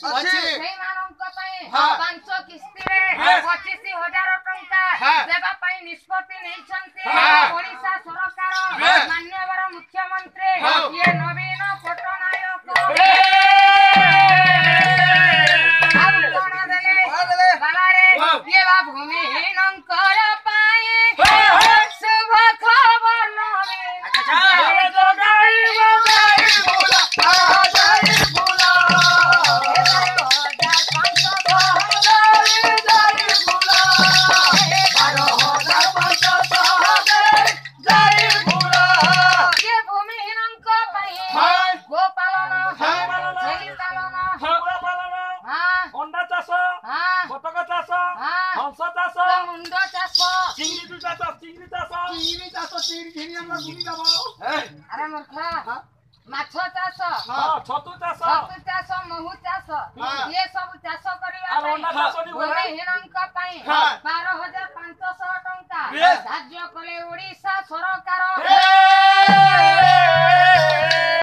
सेई मानक पई 500 किस्ती रे 25,000 टंका देबा पई निष्पत्ति नै छन्ते ओडिसा सरकार माननीय मुख्यमंत्री ये नवीन पट्टनायक ये बा भूमिहीन कर पाए शुभ खबर अरे मूर्खा माछ चाष छतु चाष महू चाष ये सब चाष करबा भूमिहीनक पई 12,500 टंका धार्य कले ओडिसा सरकार।